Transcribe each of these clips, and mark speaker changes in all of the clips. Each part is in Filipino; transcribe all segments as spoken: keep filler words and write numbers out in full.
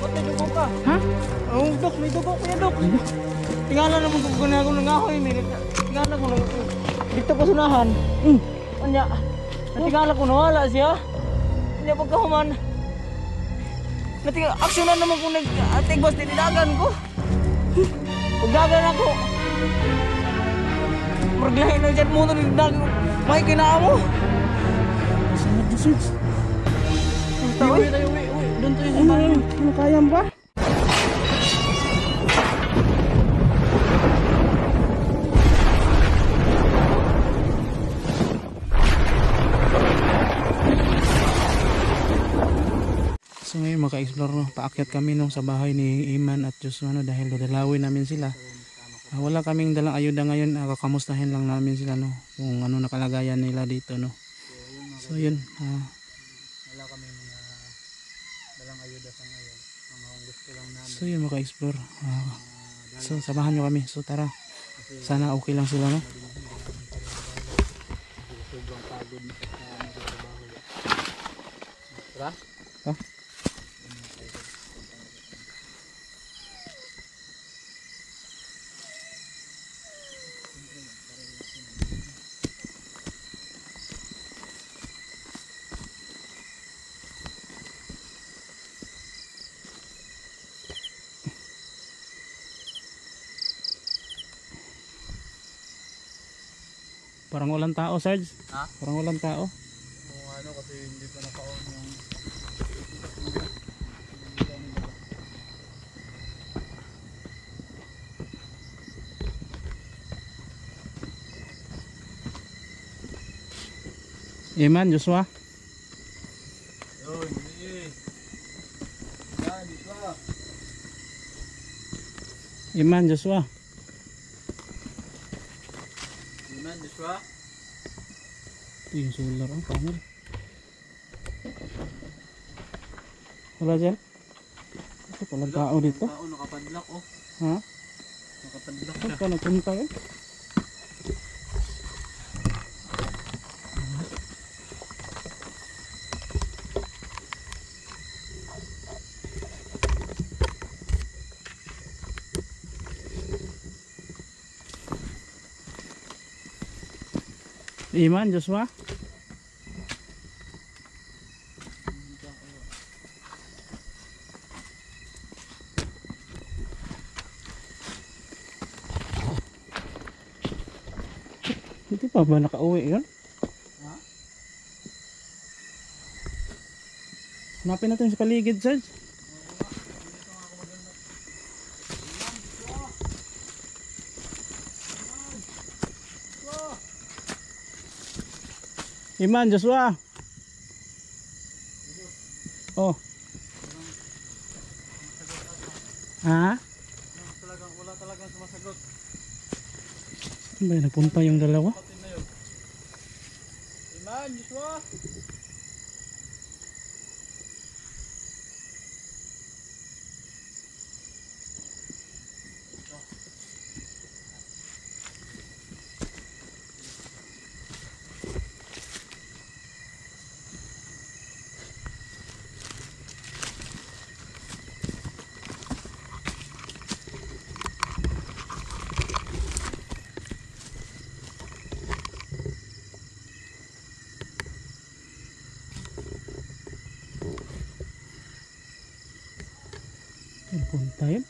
Speaker 1: Ba't may dugo ka?
Speaker 2: Ha?
Speaker 1: Oo, Dok, may dugo kuya Dok. Tingala naman kung gano'n ako nangahoy. Tingala ko nang dito pa sunahan.
Speaker 2: Hmm.
Speaker 1: Anya, natingala ko nawala siya. Anya pagkahuman. Nating aksyonan naman kung nag-atigbas din nilagan ko. Pagdagan ako. Maraglahin na dyan muna ng dagan. May kinaamo.
Speaker 2: Sangat disig.
Speaker 1: Uwi tayo, uwi, uwi. Doon tayo sa
Speaker 2: Ano,
Speaker 1: bahay.
Speaker 2: ano, ano kaya ba? So ngayon maka-explore no, paakyat kami no, sa bahay ni Iman at Joshua no, dahil dadalawin namin sila. Uh, wala kaming dalang ayuda ngayon, uh, kakamustahin lang namin sila no, kung ano nakalagayan nila dito no. So yun, uh,
Speaker 1: Wala kami mga dalang ayuda sa ngayon. Mga gusto lang namin.
Speaker 2: so yun maka-explore. Uh, so samahan nyo kami, so tara. Sana okay lang sila no.
Speaker 1: Sobrang pagod na sa trabaho. Tara?
Speaker 2: Ha? Parang walang tao, Sarge.
Speaker 1: Ha?
Speaker 2: Parang walang tao.
Speaker 1: Kung ano kasi hindi pa naka-on yung
Speaker 2: Iman, Joshua.
Speaker 1: yun, hindi. Yan, dito ah.
Speaker 2: Iman, Joshua.
Speaker 1: Iman, Joshua.
Speaker 2: Ito yung solar ang panel. Wala dyan? Ito palang tao dito.
Speaker 1: Tao nakapadlock oh.
Speaker 2: Ha?
Speaker 1: Nakapadlock
Speaker 2: Saan
Speaker 1: siya.
Speaker 2: ka nagpunta yun? Iman, Joshua. Hindi pa ba nakauwi yun?
Speaker 1: Ha?
Speaker 2: Hanapin natin sa paligid, Sarge. Iman, Joshua. Oh. Ha?
Speaker 1: Talagang, wala talagang sumasagot.
Speaker 2: Saan ba yun? Nagpunta yung dalawa?
Speaker 1: Patin na yun. Iman, Joshua.
Speaker 2: Nagpunta yun?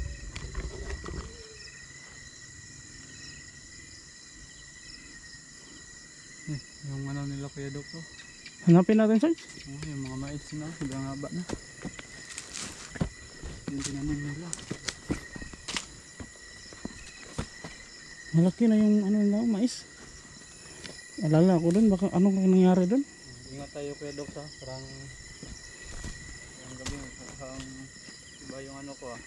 Speaker 1: Eh, yung ano nila Kuya Dok to.
Speaker 2: Hanapin natin, Sarge.
Speaker 1: Oh, yung mga mais na, hanggang haba na. Yung tinanim nila.
Speaker 2: Malaki na yung ano nila, mais. Alala ako dun, baka anong nangyari dun?
Speaker 1: Ingat tayo Kuya Dok ha, parang yung gabi, parang iba yung ano ko ah.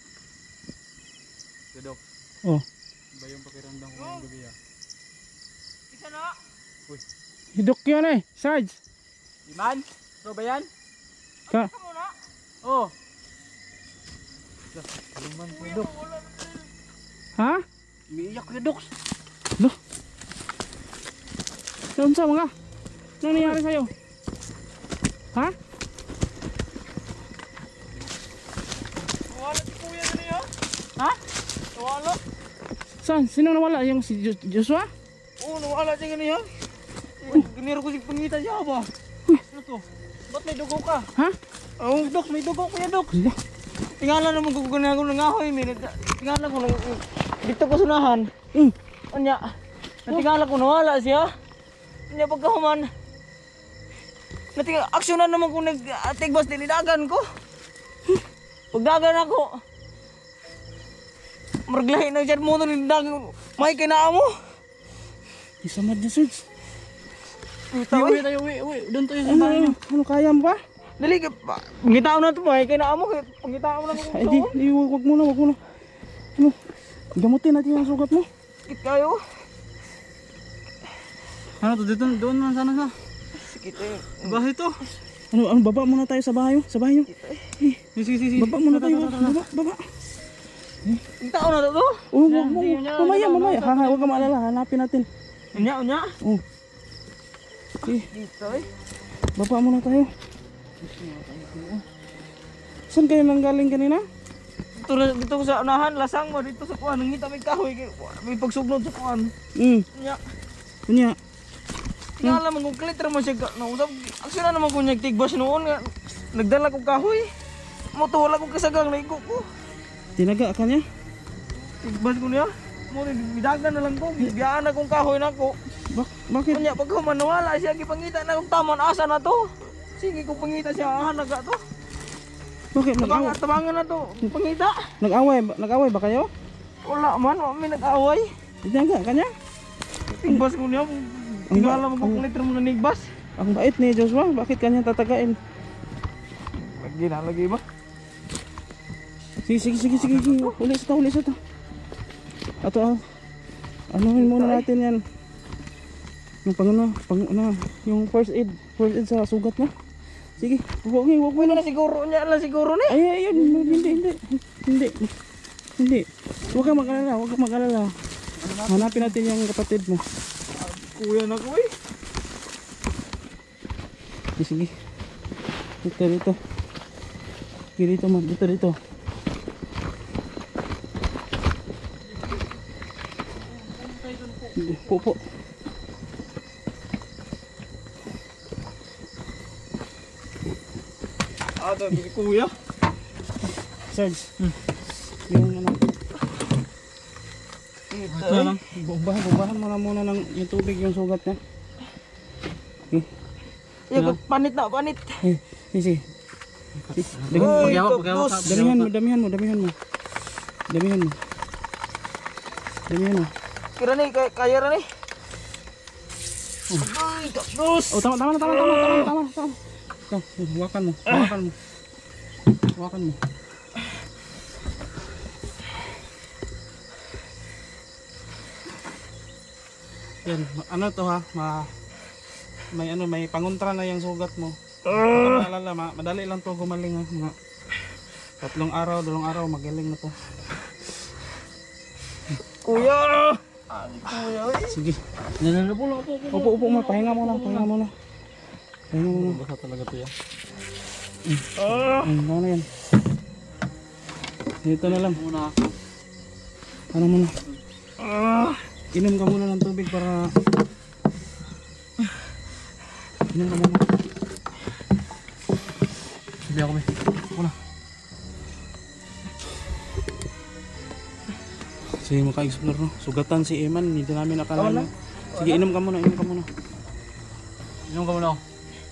Speaker 1: Kuya Dok,
Speaker 2: Oh.
Speaker 1: iba yung pakiramdam ko yung gabi ah. Isa na! Uy,
Speaker 2: Hidok yun eh, Sarge.
Speaker 1: Iman? Ito ba yan?
Speaker 2: Ka.
Speaker 1: Oh! Iman Kuya Dok.
Speaker 2: Ha?
Speaker 1: Umiiyak Kuya Dok.
Speaker 2: Lo. Saan sa mga? Ano nangyari sa'yo? Ha? Ha?
Speaker 1: Nawala.
Speaker 2: Saan? Sino nawala? Yung si Jo- Joshua?
Speaker 1: Oo, nawala siya ganyan. Giniro ko si pangita siya ba? Ano to? Ba't may dugo ka?
Speaker 2: Ha?
Speaker 1: Oo, Dok, may dugo kuya Dok. Tingala naman ko kung ako nangahoy. Tingala ko nang dito ko sunahan.
Speaker 2: Mm.
Speaker 1: Anya, natingala ko nawala siya. Anya pagkahuman. Nating aksyonan naman kung nag-tigbas din idagan ko. Pagdagan ako. Maraglahi na dyan mo ng dagang may kinaa mo.
Speaker 2: Isamad na, Sarge.
Speaker 1: Ito,
Speaker 2: Uwi tayo, uwi, uwi. Doon tayo sa bahay niyo. Ano, kaya mo ba?
Speaker 1: dali ka pa. Pangitao na ito may kinaa mo. Pangitao na kung
Speaker 2: Ay, di, di, wag muna, wag muna. Ano, gamutin natin yung sugat mo.
Speaker 1: Sakit kayo.
Speaker 2: Ano to, dito, doon na sana sa
Speaker 1: Sakit eh.
Speaker 2: bahay to. Ano, ano, baba muna tayo sa bahay, sa bahay niyo. Eh, sige, sige, sige. Baba muna tayo, baba, baba.
Speaker 1: Pangitao na ito to.
Speaker 2: Oh, wag mo, mamaya, mamaya. Ha, ha, wag ka maalala, hanapin natin.
Speaker 1: Unya, unya.
Speaker 2: Oh. Eh,
Speaker 1: Dito eh.
Speaker 2: baba muna tayo. Saan kayo nanggaling kanina?
Speaker 1: Dito, na- dito ko sa unahan, lasang mo. Dito sa kuhan, nangita may kahoy. May pagsugnod sa kuhan.
Speaker 2: Hmm,
Speaker 1: Unya.
Speaker 2: kunya.
Speaker 1: Tingala man kung klitra mo siya. Nausap, aksyon na naman kung nagtigbas noon nga. Nagdala kong kahoy. Motuwala kong kasagang na iko ko.
Speaker 2: Tinaga ka niya?
Speaker 1: Tigbas ko niya. Mo bidagan na lang ko. Biyaan na kong kahoy na ko.
Speaker 2: Bak bakit?
Speaker 1: Kanya pag humanawala siya gipangita na kung taman asa na to. Sige kung pangita siya ahan na ka to.
Speaker 2: Bakit nag-away?
Speaker 1: Tabangan, tabangan na to. Pangita.
Speaker 2: Nag-away, ba- nag-away ba kayo?
Speaker 1: Wala man, wala may nag-away.
Speaker 2: Tinaga ka niya?
Speaker 1: Tigbas ko niya. Tingala mo kung klitra mo na nigbas.
Speaker 2: Ang bait ni Joshua, bakit kanya tatagain?
Speaker 1: Lagi na lagi ba?
Speaker 2: Sige, sige, sige, sige, sige. Uli sa ta, uli sa ta. Ato ah. Anuhin muna natin yan. Yung pang ano, pang ano, yung first aid, first aid sa sugat na. Sige, huwag mo, huwag mo
Speaker 1: Wala
Speaker 2: na.
Speaker 1: na siguro niya lang siguro ni.
Speaker 2: Ay, ay, ayun, hindi, hindi, hindi, hindi. Huwag kang mag-alala, huwag kang mag-alala. Hanapin natin yung kapatid mo.
Speaker 1: Kuya na ko eh.
Speaker 2: Sige, sige. Dito, dito. Sige, dito man, dito, dito. Po, po.
Speaker 1: Ah, dami kuya.
Speaker 2: Sarge, yung ano,
Speaker 1: Ito
Speaker 2: ito
Speaker 1: eh.
Speaker 2: lang, bubahan, bubahan mo na muna ng yung tubig yung sugat niya. Okay,
Speaker 1: Yung panit na, panit.
Speaker 2: eh, sige, sige.
Speaker 1: Uy,
Speaker 2: Damihan,
Speaker 1: tapos.
Speaker 2: damihan mo, damihan mo, damihan mo. Damihan mo. Damihan mo.
Speaker 1: Kira ni, kaya, kaya ra ni. Uy, tapos.
Speaker 2: Oh, tama, tama, tama, tama, tama, tama, tama. Ito, hawakan mo, hawakan mo. Hawakan mo. Yan, ano to ha, ma may ano, may pangontra na yung sugat mo. Uh. Alala, ma madali lang to gumaling ha. Mga tatlong araw, dalawang araw, magaling na to.
Speaker 1: Kuya! Ay, kuya, eh.
Speaker 2: Sige.
Speaker 1: Nananapo lang ako.
Speaker 2: Upo, upo mo, pahinga muna, pahinga muna. Pahinga muna.
Speaker 1: Basta talaga to yan.
Speaker 2: Ah, ano na yan? Dito na lang.
Speaker 1: Muna.
Speaker 2: Ano muna?
Speaker 1: Ah!
Speaker 2: Inom ka muna ng tubig para inom ka muna.
Speaker 1: Hindi ako may. Muna.
Speaker 2: Sige, maka-explore no. Sugatan si Eman, hindi namin nakalain. Sige, inom ka muna, inom ka muna.
Speaker 1: Inom ka muna ako.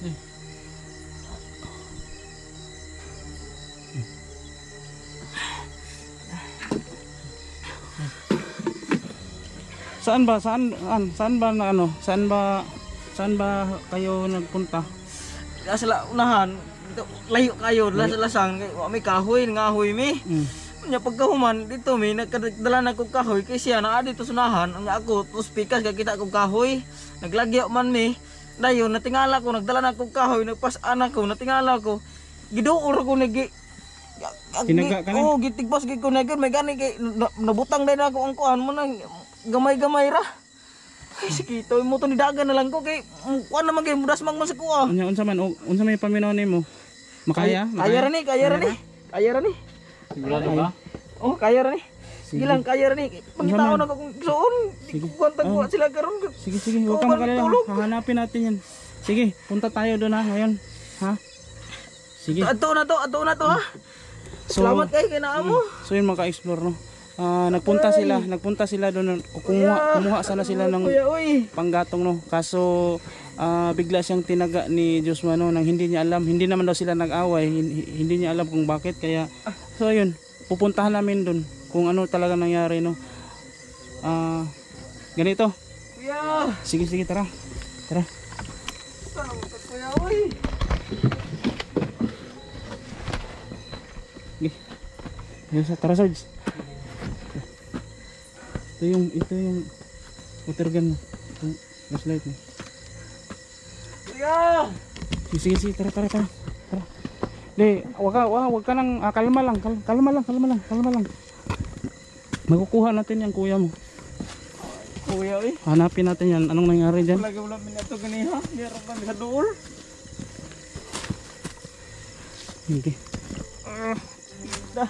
Speaker 2: Saan ba? Saan saan, saan ba na ano? Saan ba saan ba kayo nagpunta?
Speaker 1: Nasa la- unahan. Dito, layo kayo. Lasa lasang. Wa may kahoy. Ngahoy mi.
Speaker 2: Mm.
Speaker 1: Nya pagkahuman dito mi nagdala na kog kahoy kay siya na dito sunahan nya ako tus pikas kay kita kog kahoy naglagyo man mi dayon natingala ko nagdala na kog kahoy nagpas-an ako natingala ko giduor ko nagi
Speaker 2: Tinaga ka na?
Speaker 1: oh gitigpas gid ko na gyud may gani kay na- nabutang din ako ang kuan mo nang gamay-gamay ra ay sikito mo to ni dagan na lang ko kay kuan naman kay mudas mang sa kuha
Speaker 2: Unya unsa man o- unsa may paminaw nimo? Makaya?
Speaker 1: kaya ra ni kaya ra ni kaya ra ni
Speaker 2: Sigurado ka?
Speaker 1: oh kaya ra ni
Speaker 2: Sige.
Speaker 1: Gilang kaya rin eh. Pangitaon
Speaker 2: Naman.
Speaker 1: ako kung soon. Di
Speaker 2: Sige.
Speaker 1: ko kuwantag
Speaker 2: Oh.
Speaker 1: sila karon.
Speaker 2: Sige, sige, huwag
Speaker 1: Ikaw
Speaker 2: kang
Speaker 1: ba
Speaker 2: magalala.
Speaker 1: nagtulog?
Speaker 2: Hahanapin natin yan. Sige, punta tayo doon ha, ngayon. Ha? Sige.
Speaker 1: Ato na to, ato na to ha.
Speaker 2: So,
Speaker 1: Salamat kayo kay naa mo.
Speaker 2: so yun mga ka-explore, no? Ah, nagpunta
Speaker 1: Ay.
Speaker 2: sila, nagpunta sila doon, kumuha,
Speaker 1: Kuya.
Speaker 2: kumuha sana sila ng
Speaker 1: Kuya, uy.
Speaker 2: panggatong, no? Kaso ah, bigla siyang tinaga ni Joshua, no, nang hindi niya alam, hindi naman daw sila nag-away, hin- hindi niya alam kung bakit, kaya so yun, pupuntahan namin doon kung ano talaga nangyari, no. Ah, ganito.
Speaker 1: Kuya.
Speaker 2: Sige, sige, tara. Tara.
Speaker 1: Salamat ka, kuya, uy.
Speaker 2: Sige. Ayun sa tara, Sarge. Ito yung ito yung water gun mo. Itong flashlight mo.
Speaker 1: Kuya.
Speaker 2: Sige, sige, sige, tara, tara, tara. Tara. Di, wag ka, wag, wag ka lang, ah, kalma lang, kal- kalma lang, kalma lang, kalma lang. Makukuha natin yung kuya mo.
Speaker 1: Kuya, uy.
Speaker 2: Hanapin natin yan. Anong nangyari dyan?
Speaker 1: Wala ka wala minato ganiha. Meron pa sa duol.
Speaker 2: Hindi.
Speaker 1: Ah, dah.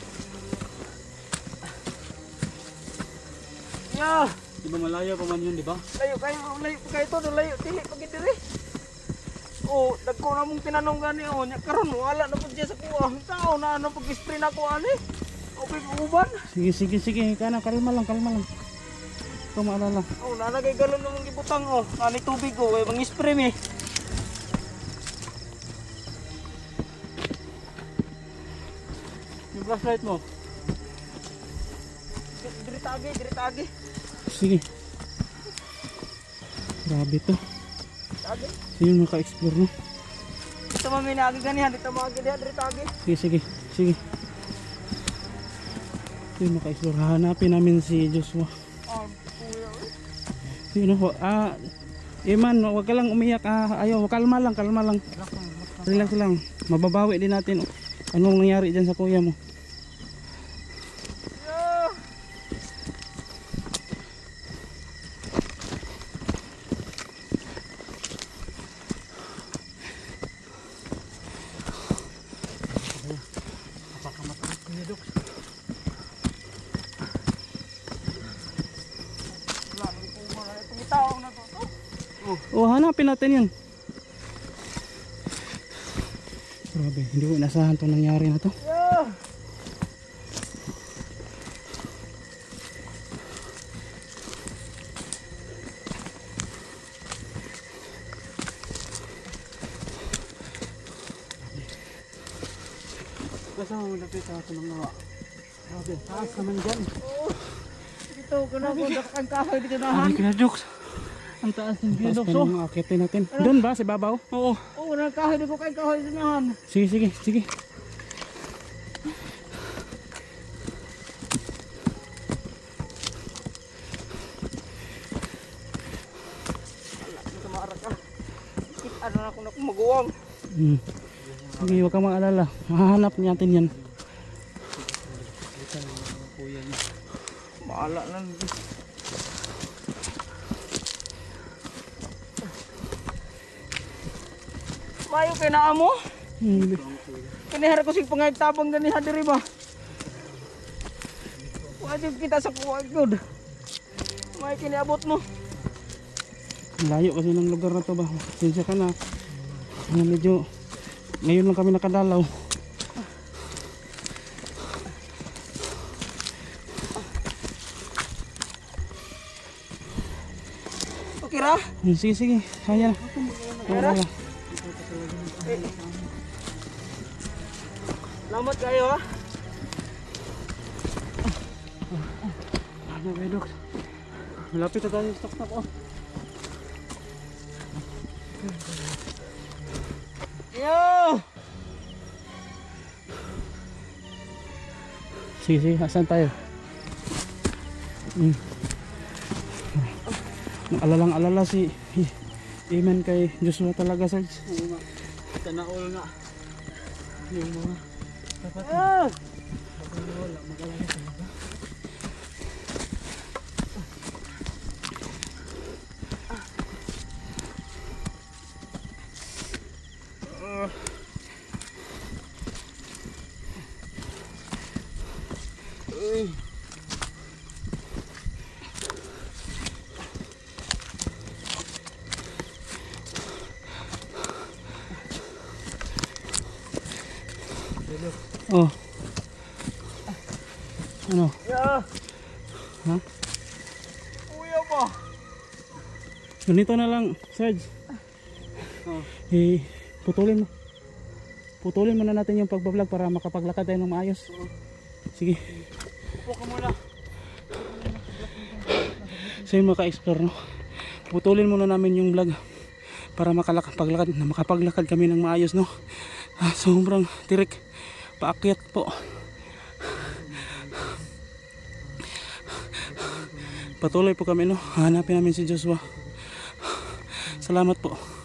Speaker 1: Ya,
Speaker 2: Di ba malayo pa man yun, di ba?
Speaker 1: layo kayo, layo pa kayo to, layo dili pag diri. Oh, dagko na mong tinanong gani oh, nya karon wala na pud diya sa kuha. Tao na ano pag spray na ko ani. Okay, uban.
Speaker 2: Sige, sige, sige. Kana, kalma lang, kalma lang. Ikaw maalala.
Speaker 1: Oh, na nagay galon namong gibutang oh. Ani tubig oh, kay mang spray mi.
Speaker 2: Yung flashlight mo.
Speaker 1: Diri tagi, diri tagi.
Speaker 2: Sige. Grabe to.
Speaker 1: Tagi.
Speaker 2: So yun mga ka-explore, no?
Speaker 1: Dito man minagi ganihan, dito mo agi diha, diri tagi.
Speaker 2: Sige, sige, sige. So yun mga ka-explore. Hahanapin namin si Joshua.
Speaker 1: Oh, kuya. Uy.
Speaker 2: So yun, no? Ah, Iman, wag ka lang umiyak. Ah, ayaw, kalma lang, kalma lang. Relax lang. Mababawi din natin. Anong nangyari dyan sa kuya mo?
Speaker 1: Ya. Tao na to. to.
Speaker 2: Oh, hanapin natin yun. Grabe, hindi ko inasahan itong nangyari na to.
Speaker 1: Yeah.
Speaker 2: Basta mo lapit ako ng mga. Grabe, taas naman dyan.
Speaker 1: Oh. Dito ko na ko ang kahoy dito na han.
Speaker 2: Ay, kinadyoks. Ang taas ng
Speaker 1: Kinadyoks,
Speaker 2: Taas pa
Speaker 1: oh.
Speaker 2: ng akitin natin. Doon ba, sa babaw? Oo.
Speaker 1: Oh, nang kahoy dito kay kahoy dito na han.
Speaker 2: Sige, sige, sige.
Speaker 1: Dito maara ka. Kit ano na ko na ko maguwang.
Speaker 2: Hmm. Sige, huwag kang maalala. Mahanap natin yan.
Speaker 1: Baala na. Mayo kay naa mo.
Speaker 2: Hmm.
Speaker 1: Kanihara ko sig pangagtabang ganiha diri ba. Wa jud kita sa kuha gud. May kiniabot mo.
Speaker 2: Layo kasi ng lugar na to ba. Sinsya ka na. Ah, medyo ngayon lang kami nakadalaw.
Speaker 1: Okay ra?
Speaker 2: Hmm, sige, sige. Kaya na.
Speaker 1: Kaya na?
Speaker 2: Wala.
Speaker 1: Salamat kayo ha.
Speaker 2: Ano, Bedok? Malapit na tayo. Stop, stop. Oh.
Speaker 1: Yo!
Speaker 2: Sige, sige. Asan tayo? Hmm. Alalang alala si Iman kay Joshua talaga, Sarge.
Speaker 1: Oo nga. Tanaol nga. Yung mga dapat ah! Wala mag-alala talaga. Ah. Uy.
Speaker 2: Oh. Ano?
Speaker 1: Ya.
Speaker 2: Ha?
Speaker 1: Kuya ba?
Speaker 2: Ganito na lang, Sarge.
Speaker 1: Oh.
Speaker 2: Eh, putulin mo. Putulin muna natin yung pagbablog para makapaglakad tayo ng maayos. Sige.
Speaker 1: Upo ka muna.
Speaker 2: So yun mga ka-explore, no? Putulin muna namin yung vlog para makapaglakad, na makapaglakad kami ng maayos, no? Ah, sobrang tirik. Paakyat po. Patuloy po kami, no? Hanapin namin si Joshua. Salamat po.